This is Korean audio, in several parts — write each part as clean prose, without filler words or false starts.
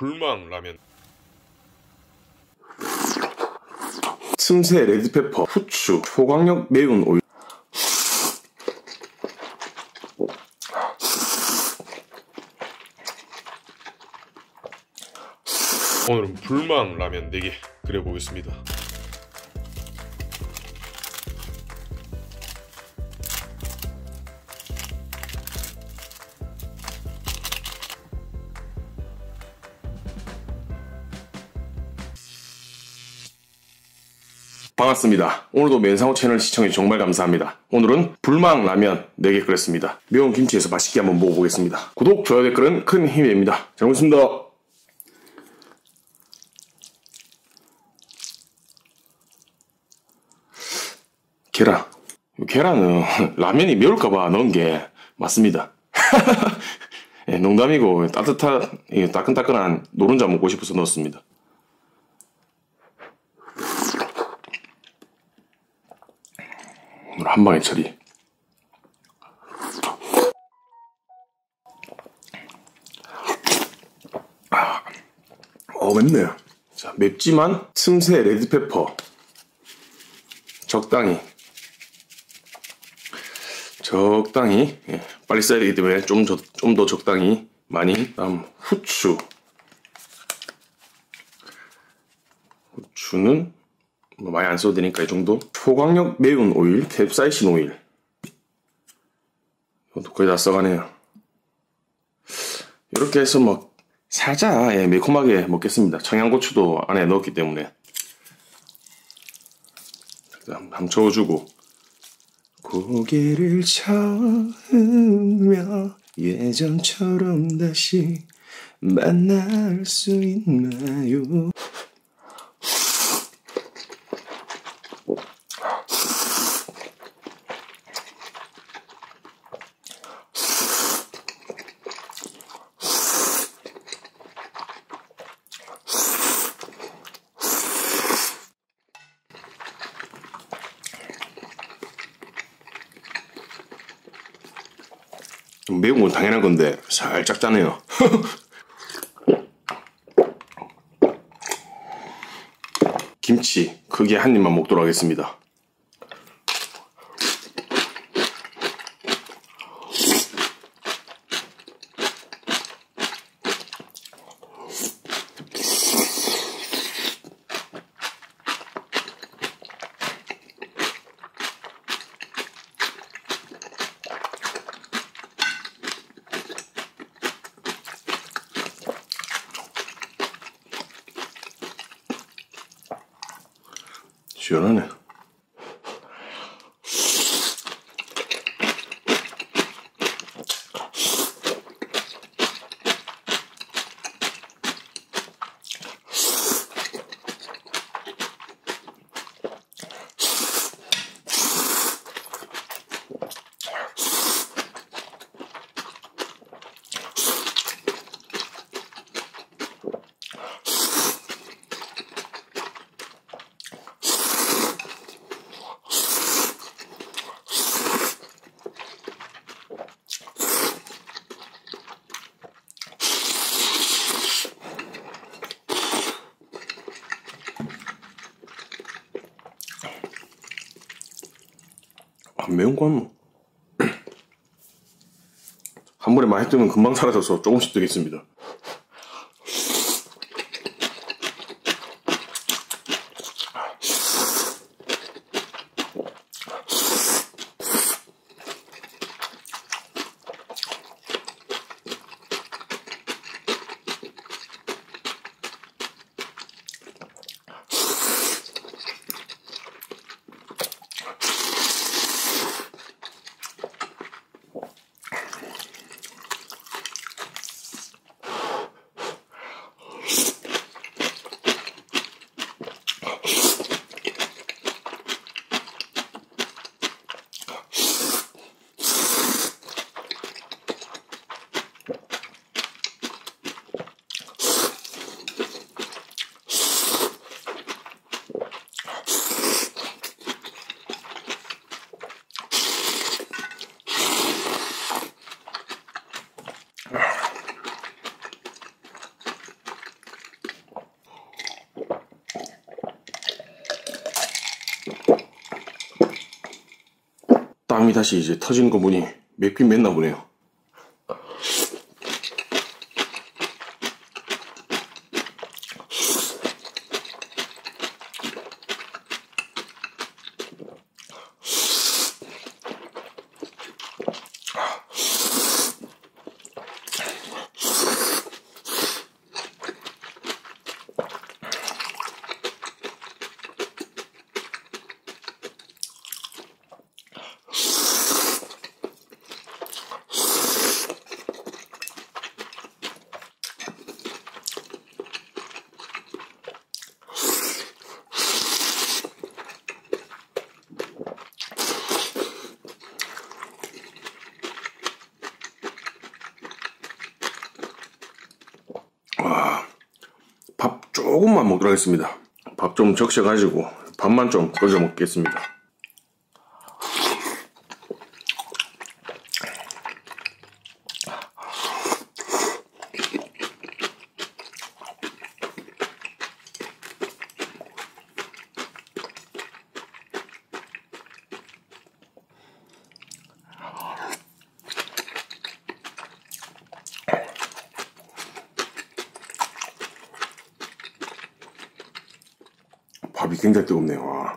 불망 라면. 틈새 레드페퍼, 후추, 초강력 매운 오일. 오늘은 불망 라면 4개 끓여보겠습니다. 반갑습니다. 오늘도 면상호 채널 시청해주셔서 정말 감사합니다. 오늘은 불망 라면 4개 끓였습니다. 매운 김치에서 맛있게 한번 먹어보겠습니다. 구독, 좋아요, 댓글은 큰 힘이 됩니다. 잘 먹겠습니다. 계란은 라면이 매울까봐 넣은 게 맞습니다. 네, 농담이고 따끈따끈한 노른자 먹고 싶어서 넣었습니다. 오늘 한 방에 처리. 맵네. 자, 맵지만 틈새 레드페퍼 적당히 빨리 써야 되기 때문에 좀 더 적당히 많이. 다음 후추는 뭐 많이 안 써도 되니까 이 정도. 초강력 매운 오일, 캡사이신 오일. 이것도 거의 다 써가네요. 이렇게 해서 뭐 살짝 매콤하게 먹겠습니다. 청양고추도 안에 넣었기 때문에. 한번 저어주고. 고개를 저으며 예전처럼 다시 만날 수 있나요? 매운 건 당연한 건데 살짝 짜네요. 김치 크게 한 입만 먹도록 하겠습니다. 시원하네. 매운 건 한 번에 많이 뜨면 금방 사라져서 조금씩 뜨겠습니다. 땀이 다시 이제 터지는 거 보니 맵긴 맵나 보네요. 밥 조금만 먹도록 하겠습니다. 밥 좀 적셔가지고 밥만 좀 끓여 먹겠습니다. 밥이 굉장히 뜨겁네요. 와.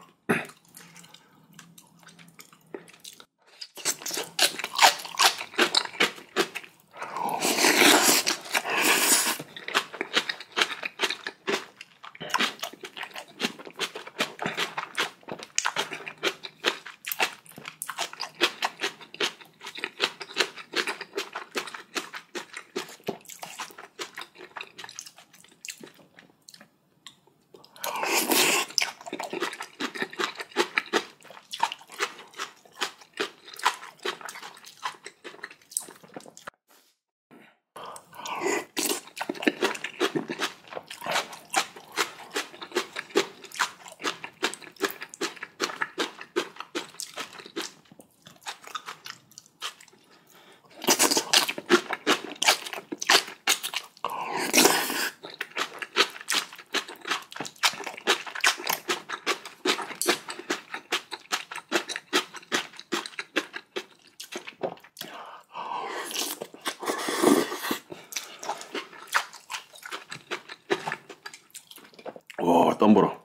와, 땀 보라.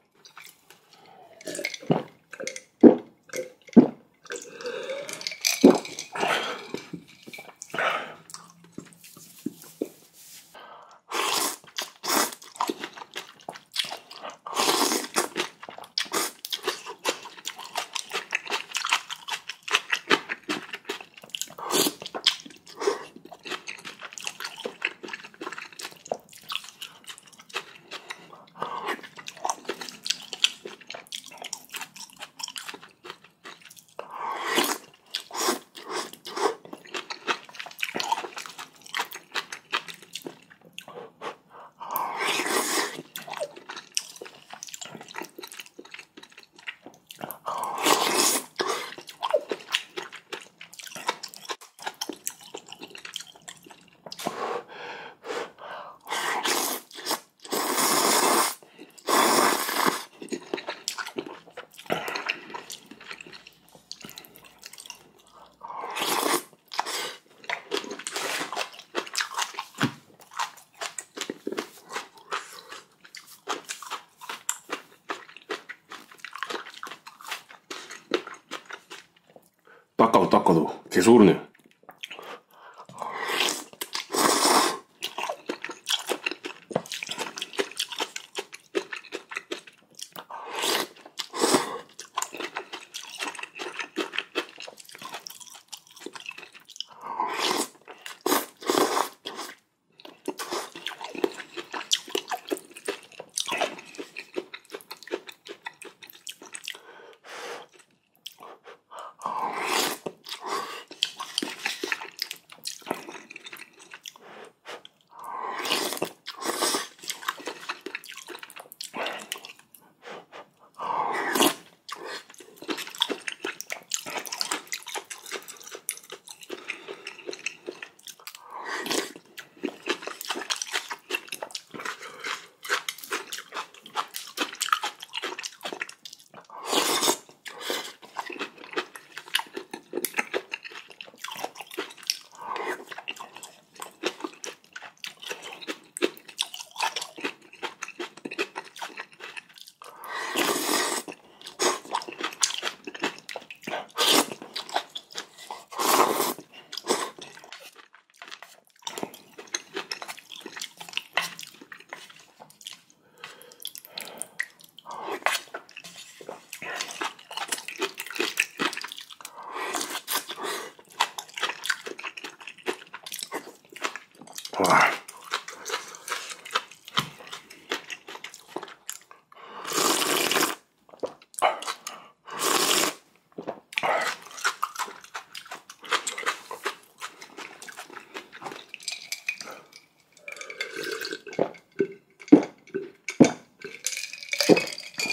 닦아도 계속 오르네.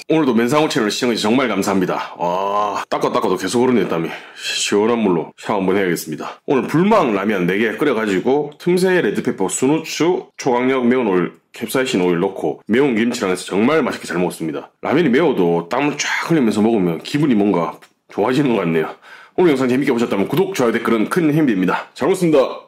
오늘도 맨상호 채널 시청해주셔서 정말 감사합니다. 와, 닦아도 계속 흐르네 땀이. 시원한 물로 샤워 한번 해야겠습니다. 오늘 불망 라면 4개 끓여가지고 틈새에 레드페퍼, 순후추, 초강력 매운 오일, 캡사이신 오일 넣고 매운 김치랑 해서 정말 맛있게 잘 먹었습니다. 라면이 매워도 땀을 쫙 흘리면서 먹으면 기분이 뭔가 좋아지는 것 같네요. 오늘 영상 재밌게 보셨다면 구독, 좋아요, 댓글은 큰 힘이 됩니다. 잘 먹었습니다.